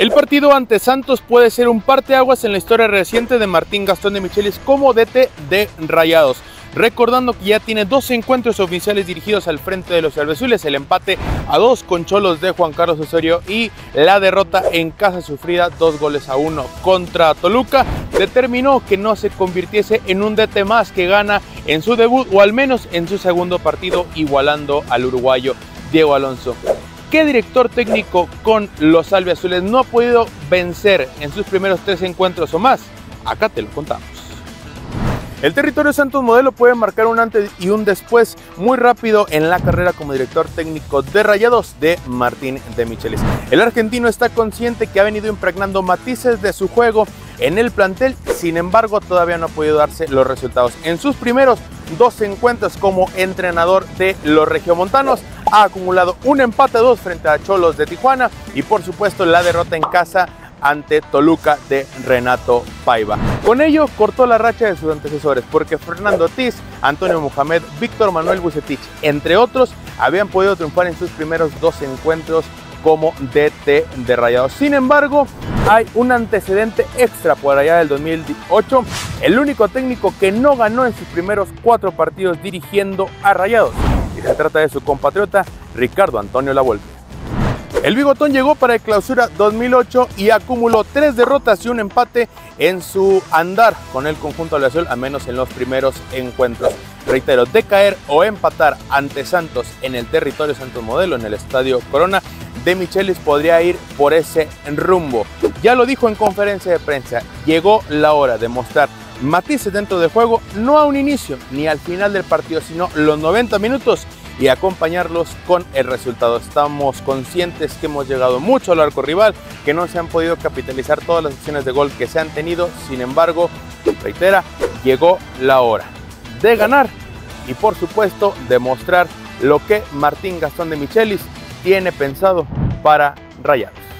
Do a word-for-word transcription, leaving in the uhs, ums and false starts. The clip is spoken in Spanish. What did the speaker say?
El partido ante Santos puede ser un parteaguas en la historia reciente de Martín Gastón de Michelis como D T de Rayados. Recordando que ya tiene dos encuentros oficiales dirigidos al frente de los albiazules, el empate a dos con Xolos de Juan Carlos Osorio y la derrota en casa sufrida dos goles a uno contra Toluca, determinó que no se convirtiese en un D T más que gana en su debut o al menos en su segundo partido, igualando al uruguayo Diego Alonso. ¿Qué director técnico con los albiazules no ha podido vencer en sus primeros tres encuentros o más? Acá te lo contamos. El territorio Santos Modelo puede marcar un antes y un después muy rápido en la carrera como director técnico de Rayados de Martín de Michelis. El argentino está consciente que ha venido impregnando matices de su juego en el plantel, sin embargo todavía no ha podido darse los resultados. En sus primeros dos encuentros como entrenador de los regiomontanos ha acumulado un empate a dos frente a Xolos de Tijuana y por supuesto la derrota en casa ante Toluca de Renato Paiva. Con ello cortó la racha de sus antecesores porque Fernando Ortiz, Antonio Mohamed, Víctor Manuel Vucetich, entre otros, habían podido triunfar en sus primeros dos encuentros como D T de Rayados. Sin embargo, hay un antecedente extra por allá del dos mil ocho, el único técnico que no ganó en sus primeros cuatro partidos dirigiendo a Rayados, y se trata de su compatriota Ricardo Antonio Lavolpe. El bigotón llegó para el clausura dos mil ocho y acumuló tres derrotas y un empate en su andar con el conjunto albiazul, al menos en los primeros encuentros. Reitero, de caer o empatar ante Santos en el territorio Santos Modelo, en el Estadio Corona, de Michelis podría ir por ese rumbo. Ya lo dijo en conferencia de prensa, llegó la hora de mostrar matices dentro del juego, no a un inicio ni al final del partido, sino los noventa minutos y acompañarlos con el resultado. Estamos conscientes que hemos llegado mucho al arco rival, que no se han podido capitalizar todas las opciones de gol que se han tenido. Sin embargo, reitera, llegó la hora de ganar y por supuesto demostrar lo que Martín Gastón de Michelis tiene pensado para Rayados.